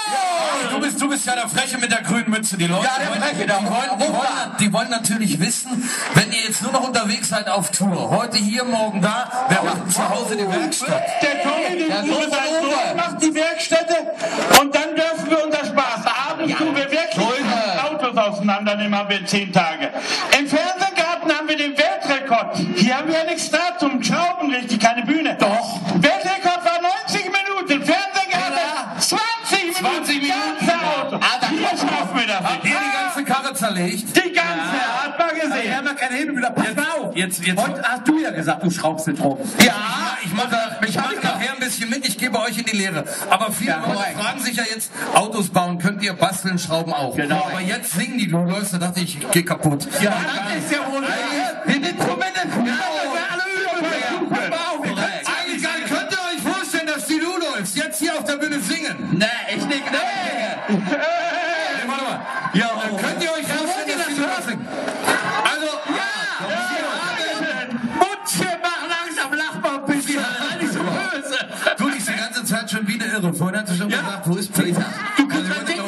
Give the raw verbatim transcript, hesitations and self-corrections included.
Du bist, du bist ja der Freche mit der grünen Mütze. Die Leute Ja, der wollen, Freche, die, der wollen, die, wollen, die wollen natürlich wissen, wenn ihr jetzt nur noch unterwegs seid auf Tour, heute hier, morgen da, wer macht zu Hause die Werkstatt? Der Tommy, der Uwe, sein Sohn, macht die Werkstätte und dann dürfen wir unser Spaß. Abends tun wir wirklich Autos auseinandernehmen, haben wir zehn Tage. Im Fernsehgarten haben wir den Weltrekord. Hier haben wir ja nichts da zum Schrauben, richtig, keine Bühne. Doch. Weltrekord war neunzig Minuten, Fernsehgarten zwanzig Minuten. zwanzig Minuten. Ganze Auto. Hier schaffen wir das. Habt ihr die ganze Karre zerlegt? Die ganze, hat man gesehen. Wir haben ja keine Hebel wieder. Pass mal auf. Jetzt, jetzt. Heute hast du ja gesagt, du schraubst den drum. Ja, ich mache ich mach nachher ein bisschen mit, ich gebe euch in die Lehre. Aber viele Ja, Leute korrekt. fragen sich ja jetzt, Autos bauen, könnt ihr basteln, schrauben auf. Genau. Aber jetzt singen die Ludolfs, da dachte ich, ich geh kaputt. Ja, das ist ja wohl. Die Instrumente. Eigentlich gar nicht. Könnt ihr euch vorstellen, dass die Ludolfs jetzt hier auf der Bühne singen? Nee, ich nicht. Nee. Hey, warte mal. Ja, äh, könnt ihr euch vorstellen, dass die Ludolfs singen? Also, Mundchen, mach langsam, lach mal ein bisschen. Nicht so böse. du bist die ganze Zeit schon wieder irre. Vorhin hast du schon gesagt, wo ist Peter? Du kannst Also, mein Ding